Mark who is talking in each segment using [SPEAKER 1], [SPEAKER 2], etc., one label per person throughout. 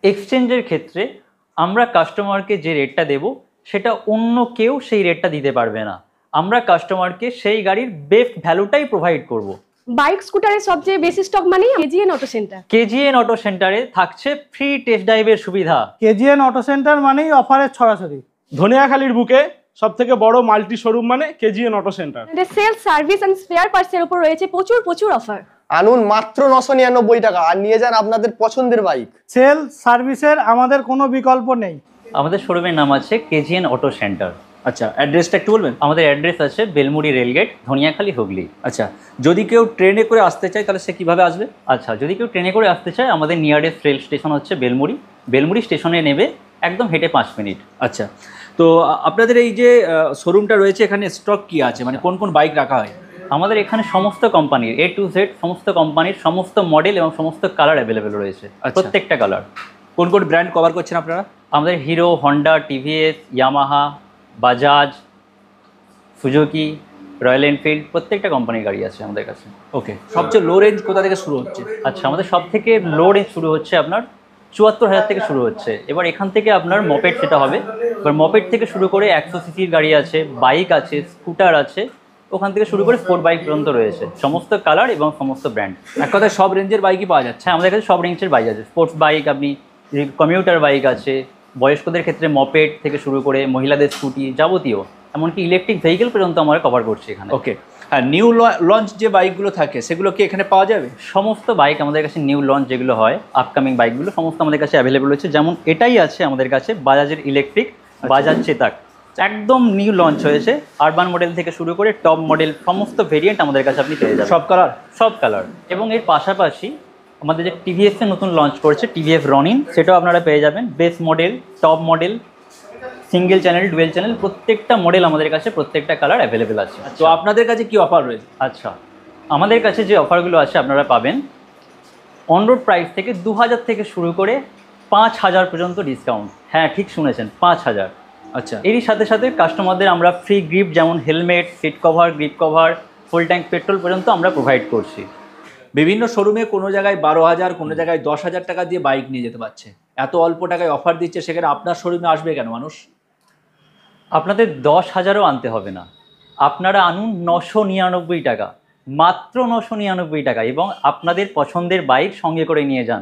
[SPEAKER 1] এক্সচেঞ্জের ক্ষেত্রে আমরা কাস্টমারকে যে রেটটা দেব সেটা অন্য কেউ সেই রেটটা দিতে পারবে না। আমরা কাস্টমারকে সেই গাড়ির বেস্ট ভ্যালুটাই প্রোভাইড করব।
[SPEAKER 2] বাইক স্কুটারের সবচেয়ে বেশি স্টক মানেই KGN auto centre.
[SPEAKER 1] KGN auto সেন্টারে থাকছে ফ্রি টেস্ট ড্রাইভের সুবিধা।
[SPEAKER 3] কেজিএন অটো সেন্টার মানেই অফারের ছড়াছড়ি।
[SPEAKER 4] ধনিয়াখালীর বুকে সবথেকে বড় মাল্টি শোরুম মানে KGN auto centre.
[SPEAKER 2] Sales, service and spare পার্টসের উপর রয়েছে প্রচুর অফার।
[SPEAKER 5] আনুন মাত্র 999 টাকা আর নিয়ে যান আপনাদের পছন্দের বাইক।
[SPEAKER 3] সেল সার্ভিসের আমাদের কোনো বিকল্প নেই।
[SPEAKER 1] আমাদের শোরুমের নাম আছে কেজিএন অটো সেন্টার।
[SPEAKER 6] আচ্ছা, অ্যাড্রেসটা একটু বলবেন?
[SPEAKER 1] আমাদের অ্যাড্রেস আছে বেলমুড়ি রেলগেট, ধনিয়াখালী, হুগলি।
[SPEAKER 6] আচ্ছা, যদি কেউ ট্রেনে করে আসতে চায় তাহলে সে কিভাবে আসবে?
[SPEAKER 1] আচ্ছা, যদি কেউ ট্রেনে করে আসতে চায় আমাদের নিয়ারেস্ট রেল স্টেশন হচ্ছে বেলমুড়ি। বেলমুড়ি স্টেশনে নেবে, একদম হেঁটে 5 মিনিট।
[SPEAKER 6] আচ্ছা, তো আপনাদের এই যে শোরুমটা রয়েছে এখানে স্টক কি আছে, মানে কোন কোন বাইক রাখা হয়?
[SPEAKER 1] আমাদের এখানে সমস্ত কোম্পানির A to Z সমস্ত কোম্পানির সমস্ত মডেল এবং সমস্ত কালার অ্যাভেলেবেল রয়েছে। প্রত্যেকটা কালার।
[SPEAKER 6] কোন কোন ব্র্যান্ড কভার করছেন আপনারা?
[SPEAKER 1] আমাদের Hero, Honda, TVS, Yamaha, Bajaj, Suzuki, Royal Enfield প্রত্যেকটা কোম্পানির গাড়ি আছে আমাদের কাছে।
[SPEAKER 6] ওকে, সবচেয়ে লো রেঞ্জ কোথা থেকে শুরু হচ্ছে?
[SPEAKER 1] আচ্ছা, আমাদের সব থেকে লো রেঞ্জ শুরু হচ্ছে আপনার 74,000 থেকে শুরু হচ্ছে। এবার এখান থেকে আপনার মপেড সেটা হবে। এবার মপেড থেকে শুরু করে 100 সিসির গাড়ি আছে, বাইক আছে, স্কুটার আছে, ওখান থেকে শুরু করে স্পোর্ট বাইক পর্যন্ত রয়েছে, সমস্ত কালার এবং সমস্ত ব্র্যান্ড।
[SPEAKER 6] এক কথায় সব রেঞ্জের বাইকই পাওয়া যাচ্ছে।
[SPEAKER 1] হ্যাঁ, আমাদের কাছে সব রেঞ্জের বাইক আছে। স্পোর্টস বাইক, আপনি কমিউটার বাইক আছে, বয়স্কদের ক্ষেত্রে মপেড থেকে শুরু করে মহিলাদের স্কুটি যাবতীয়, এমনকি ইলেকট্রিক ভেহিকেল পর্যন্ত আমরা কভার করছি এখানে।
[SPEAKER 6] ওকে, আর নিউ লঞ্চ যে বাইকগুলো থাকে সেগুলো কি এখানে পাওয়া যাবে?
[SPEAKER 1] সমস্ত বাইক আমাদের কাছে নিউ লঞ্চ যেগুলো হয়, আপকামিং বাইকগুলো সমস্ত আমাদের কাছে অ্যাভেলেবল রয়েছে। যেমন এটাই আছে আমাদের কাছে বাজাজের ইলেকট্রিক বাজাজ চেতাক, একদম নিউ লঞ্চ হয়েছে। আরবান মডেল থেকে শুরু করে টপ মডেল সমস্ত ভেরিয়েন্ট আমাদের কাছে আপনি পেয়ে যাবেন। সব কালার। এবং এর পাশাপাশি আমাদের যে টিভিএস এর নতুন লঞ্চ করেছে টিভিএস রনিন, সেটাও আপনারা পেয়ে যাবেন। Base model, top model, single channel, dual channel প্রত্যেকটা মডেল আমাদের কাছে প্রত্যেকটা কালার অ্যাভেলেবেল আছে।
[SPEAKER 6] তো আপনাদের কাছে কি অফার রয়েছে?
[SPEAKER 1] আচ্ছা, আমাদের কাছে যে অফারগুলো আছে আপনারা পাবেন অন রোড প্রাইস থেকে 2000 থেকে শুরু করে 5000 পর্যন্ত ডিসকাউন্ট। হ্যাঁ, ঠিক শুনেছেন, 5000।
[SPEAKER 6] আচ্ছা,
[SPEAKER 1] এরই সাথে সাথে কাস্টমারদের আমরা ফ্রি গিফট যেমন helmet, seat cover, grip cover, full tank petrol পর্যন্ত আমরা প্রোভাইড করছি।
[SPEAKER 6] বিভিন্ন শোরুমে কোনো জায়গায় 12,000, কোনো জায়গায় 10,000 টাকা দিয়ে বাইক নিয়ে যেতে পারছে। এত অল্প টাকায় অফার দিচ্ছে, সেখানে আপনার শোরুমে আসবে কেন মানুষ?
[SPEAKER 1] আপনাদের 10,000ও আনতে হবে না, আপনারা আনুন 999 টাকা, মাত্র 999 টাকা, এবং আপনাদের পছন্দের বাইক সঙ্গে করে নিয়ে যান।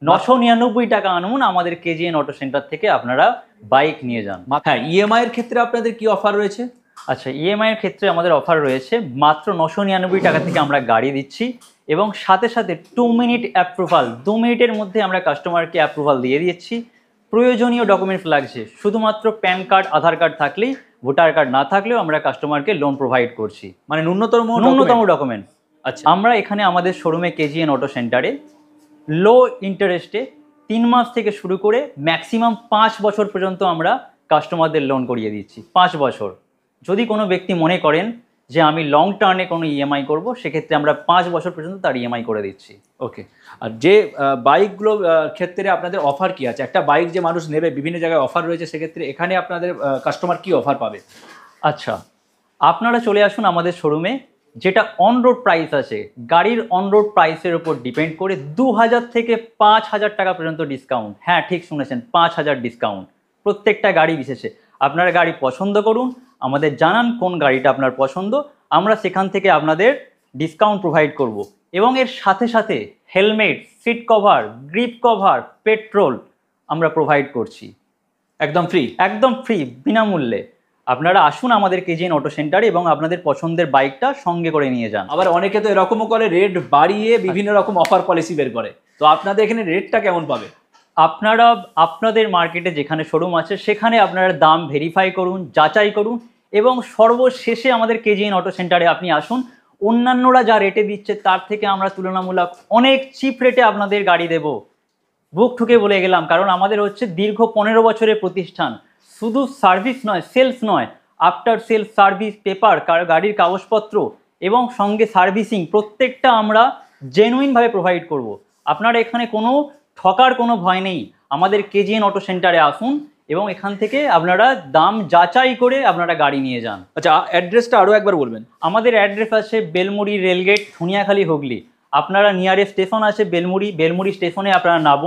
[SPEAKER 1] 999 টাকা আনুন, আমাদের কেজিএন অটো সেন্টার থেকে আপনারা বাইক নিয়ে যান।
[SPEAKER 6] হ্যাঁ, ইএমআই এর ক্ষেত্রে আপনাদের কি অফার রয়েছে?
[SPEAKER 1] আচ্ছা, ইএমআই এর ক্ষেত্রে আমাদের অফার রয়েছে মাত্র 999 টাকা থেকে আমরা গাড়ি দিচ্ছি, এবং সাথে সাথে 2 মিনিট অ্যাপ্রুভাল, 2 মিনিটের মধ্যে আমরা কাস্টমারকে অ্যাপ্রুভাল দিয়ে দিচ্ছি। প্রয়োজনীয় ডকুমেন্টস লাগছে শুধুমাত্র প্যান কার্ড, আধার কার্ড থাকলেই, ভোটার কার্ড না থাকলেও আমরা কাস্টমারকে লোন প্রোভাইড করছি।
[SPEAKER 6] মানে ন্যূনতম
[SPEAKER 1] ডকুমেন্ট।
[SPEAKER 6] আচ্ছা,
[SPEAKER 1] আমরা এখানে আমাদের শোরুমে কেজিএন অটো সেন্টারে লো ইন্টারেস্টে 3 মাস থেকে শুরু করে ম্যাক্সিমাম 5 বছর পর্যন্ত আমরা কাস্টমারদের লোন করিয়ে দিচ্ছি। 5 বছর। যদি কোনো ব্যক্তি মনে করেন যে আমি লং টার্মে কোনো ইএমআই করব, সেক্ষেত্রে আমরা 5 বছর পর্যন্ত তার ইএমআই করে দিচ্ছি।
[SPEAKER 6] ওকে, আর যে বাইকগুলো ক্ষেত্রে আপনাদের অফার কি আছে? একটা বাইক যে মানুষ নেবে, বিভিন্ন জায়গায় অফার রয়েছে, সেক্ষেত্রে এখানে আপনাদের কাস্টমার কি অফার পাবে?
[SPEAKER 1] আচ্ছা, আপনারা চলে আসুন আমাদের শোরুমে। যেটা অন রোড প্রাইস আছে, গাড়ির অন রোড প্রাইসের উপর ডিপেন্ড করে 2000 থেকে 5000 টাকা পর্যন্ত ডিসকাউন্ট। হ্যাঁ, ঠিক শুনেছেন, 5000 ডিসকাউন্ট প্রত্যেকটা গাড়ি বিশেষে। আপনারা গাড়ি পছন্দ করুন, আমাদের জানান কোন গাড়িটা আপনার পছন্দ, আমরা সেখান থেকে আপনাদের ডিসকাউন্ট প্রোভাইড করব। এবং এর সাথে সাথে helmet, seat cover, grip cover, petrol আমরা প্রোভাইড করছি
[SPEAKER 6] একদম ফ্রি।
[SPEAKER 1] একদম ফ্রি, বিনামূল্যে। আপনারা আসুন আমাদের কেজিএন অটো সেন্টারে এবং আপনাদের পছন্দের বাইকটা সঙ্গে করে নিয়ে যান।
[SPEAKER 6] আবার অনেকে তো এরকমও করে রেট বাড়িয়ে বিভিন্ন রকম অফার পলিসি বের করে, তো আপনাদের এখানে রেটটা কেমন পাবে?
[SPEAKER 1] আপনারা আপনাদের মার্কেটে যেখানে শোরুম আছে সেখানে আপনারা দাম ভেরিফাই করুন, যাচাই করুন, এবং সর্বশেষে আমাদের কেজিএন অটো সেন্টারে আপনি আসুন। অন্যান্যরা যা রেটে দিচ্ছে তার থেকে আমরা তুলনামূলক অনেক চিপ রেটে আপনাদের গাড়ি দেব। বুক ঠুকে বলে গেলাম, কারণ আমাদের হচ্ছে দীর্ঘ 15 বছরের প্রতিষ্ঠান। শুধু সার্ভিস নয়, সেলস নয়, আফটার সেলস সার্ভিস, পেপার, গাড়ির কাগজপত্র এবং সঙ্গে সার্ভিসিং প্রত্যেকটা আমরা জেনুইনভাবে প্রোভাইড করব। আপনারা এখানে কোনো ঠকার কোনো ভয় নেই। আমাদের কেজিএন অটো সেন্টারে আসুন এবং এখান থেকে আপনারা দাম যাচাই করে আপনারা গাড়ি নিয়ে যান।
[SPEAKER 6] আচ্ছা, অ্যাড্রেসটা আরও একবার বলবেন।
[SPEAKER 1] আমাদের অ্যাড্রেস আছে বেলমুড়ি রেলগেট, ধনিয়াখালী, হুগলি। আপনারা নিয়ারেস্ট স্টেশন আছে বেলমুড়ি, বেলমুড়ি স্টেশনে আপনারা নামুন,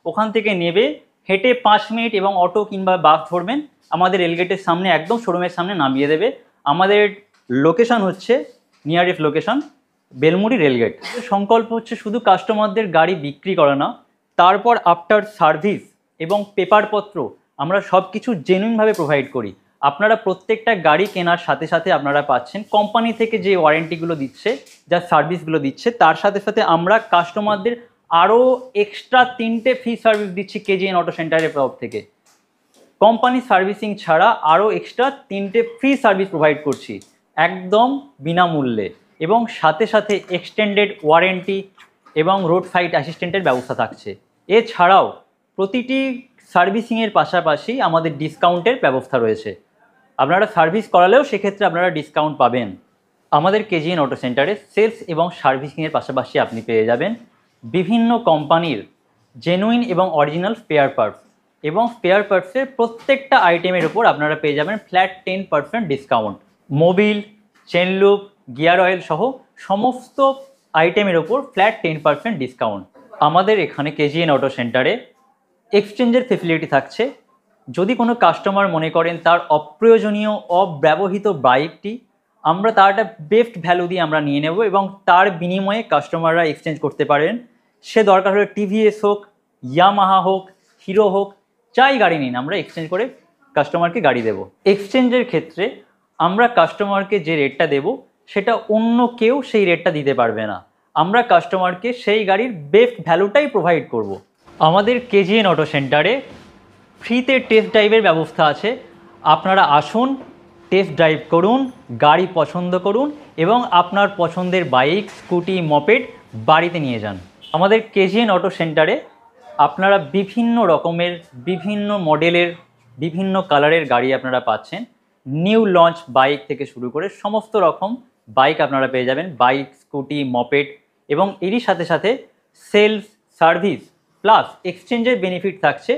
[SPEAKER 1] ওখান থেকে নেবে, হেঁটে 5 মিনিট এবং অটো কিংবা বাস ধরবেন, আমাদের রেলগেটের সামনে একদম শোরুমের সামনে নামিয়ে দেবে। আমাদের লোকেশন হচ্ছে নিয়ারেস্ট লোকেশন বেলমুড়ি রেলগেট। সংকল্প হচ্ছে শুধু কাস্টমারদের গাড়ি বিক্রি করা না, তারপর আফটার সার্ভিস এবং পেপারপত্র আমরা সব কিছু জেনুইনভাবে প্রোভাইড করি। আপনারা প্রত্যেকটা গাড়ি কেনার সাথে সাথে আপনারা পাচ্ছেন কোম্পানি থেকে যে ওয়ারেন্টিগুলো দিচ্ছে, যা সার্ভিসগুলো দিচ্ছে, তার সাথে সাথে আমরা কাস্টমারদের আরও এক্সট্রা 3টে ফ্রি সার্ভিস দিচ্ছি কেজিএন অটো সেন্টারের তরফ থেকে। কোম্পানি সার্ভিসিং ছাড়া আরও এক্সট্রা 3টে ফ্রি সার্ভিস প্রোভাইড করছি একদম বিনামূল্যে, এবং সাথে সাথে এক্সটেন্ডেড ওয়ারেন্টি এবং রোড সাইড অ্যাসিস্ট্যান্টের ব্যবস্থা থাকছে। এছাড়াও প্রতিটি সার্ভিসিংয়ের পাশাপাশি আমাদের ডিসকাউন্টের ব্যবস্থা রয়েছে। আপনারা সার্ভিস করালেও সেক্ষেত্রে আপনারা ডিসকাউন্ট পাবেন। আমাদের কেজিএন অটো সেন্টারে সেলস এবং সার্ভিসিংয়ের পাশাপাশি আপনি পেয়ে যাবেন বিভিন্ন কোম্পানির জেনুইন এবং অরিজিনাল স্পেয়ার পার্টস, এবং স্পেয়ার পার্টসের প্রত্যেকটা আইটেমের উপর আপনারা পেয়ে যাবেন flat 10% discount. Mobil, chain lube, gear oil সহ সমস্ত আইটেমের উপর ফ্ল্যাট 10% ডিসকাউন্ট। আমাদের এখানে কেজিএন অটো সেন্টারে এক্সচেঞ্জের ফেসিলিটি থাকছে। যদি কোনো কাস্টমার মনে করেন তার অপ্রয়োজনীয় অব্যবহৃত বাইকটি আমরা তার একটা বেস্ট ভ্যালু দিয়ে আমরা নিয়ে নেব, এবং তার বিনিময়ে কাস্টমাররা এক্সচেঞ্জ করতে পারেন। সে দরকার হলে টিভিএস হোক, ইয়ামাহা হোক, হিরো হোক, যাই গাড়ি নিন, আমরা এক্সচেঞ্জ করে কাস্টমারকে গাড়ি দেব। এক্সচেঞ্জের ক্ষেত্রে আমরা কাস্টমারকে যে রেটটা দেব সেটা অন্য কেউ সেই রেটটা দিতে পারবে না। আমরা কাস্টমারকে সেই গাড়ির বেস্ট ভ্যালুটাই প্রোভাইড করব। আমাদের কেজিএন অটো সেন্টারে ফ্রিতে টেস্ট ড্রাইভের ব্যবস্থা আছে। আপনারা আসুন, টেস্ট ড্রাইভ করুন, গাড়ি পছন্দ করুন এবং আপনার পছন্দের বাইক, স্কুটি, মপেড বাড়িতে নিয়ে যান। আমাদের কেজিএন অটো সেন্টারে আপনারা বিভিন্ন রকমের, বিভিন্ন মডেলের, বিভিন্ন কালারের গাড়ি আপনারা পাচ্ছেন। নিউ লঞ্চ বাইক থেকে শুরু করে সমস্ত রকম বাইক আপনারা পেয়ে যাবেন, বাইক, স্কুটি, মপেড, এবং এরই সাথে সাথে সেলস, সার্ভিস প্লাস এক্সচেঞ্জের বেনিফিট থাকছে।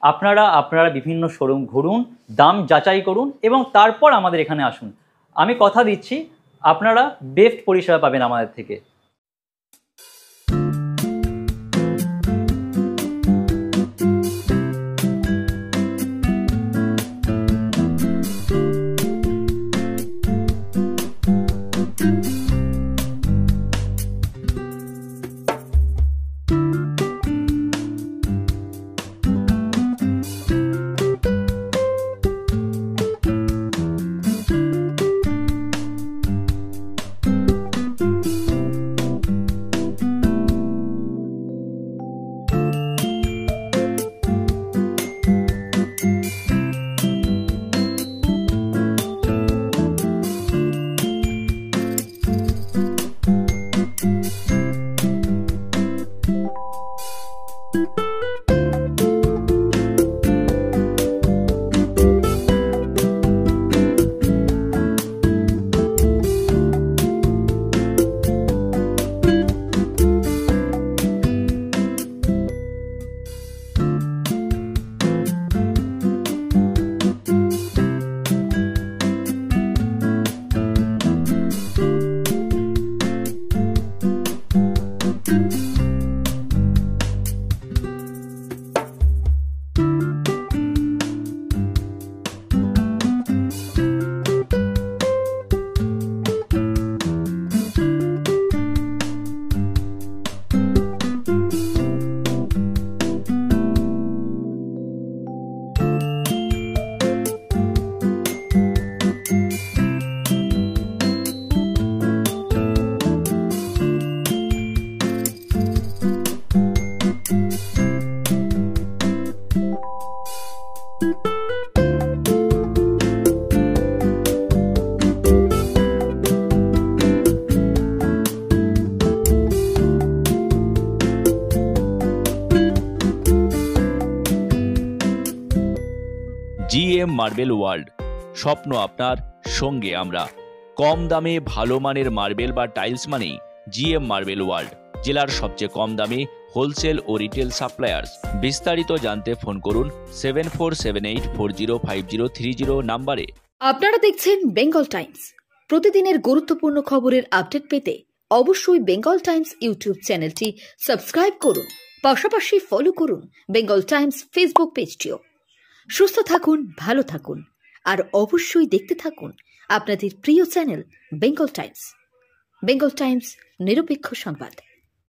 [SPEAKER 1] আপনারা বিভিন্ন শোরুম ঘুরুন, দাম যাচাই করুন এবং তারপর আমাদের এখানে আসুন। আমি কথা দিচ্ছি আপনারা বেস্ট পরিষেবা পাবেন আমাদের থেকে।
[SPEAKER 7] জিএম মার্বেল ওয়ার্ল্ড, স্বপ্ন আপনার, সঙ্গে আমরা। কম দামে ভালো মানের মার্বেল বা টাইলস মানেই জিএম মার্বেল ওয়ার্ল্ড, জেলার সবচেয়ে কম দামে হোলসেল ও রিটেল সাপ্লায়ার্স। বিস্তারিত জানতে ফোন করুন 7478405030 নাম্বারে।
[SPEAKER 8] আপনারা দেখছেন বেঙ্গল টাইমস। প্রতিদিনের গুরুত্বপূর্ণ খবরের আপডেট পেতে অবশ্যই বেঙ্গল টাইমস ইউটিউব চ্যানেলটি সাবস্ক্রাইব করুন। পাশাপাশি ফলো করুন বেঙ্গল টাইমস ফেসবুক পেজটিও। সুস্থ থাকুন, ভালো থাকুন, আর অবশ্যই দেখতে থাকুন আপনাদের প্রিয় channel Bengal Times. Bengal Times, নিরপেক্ষ সংবাদ।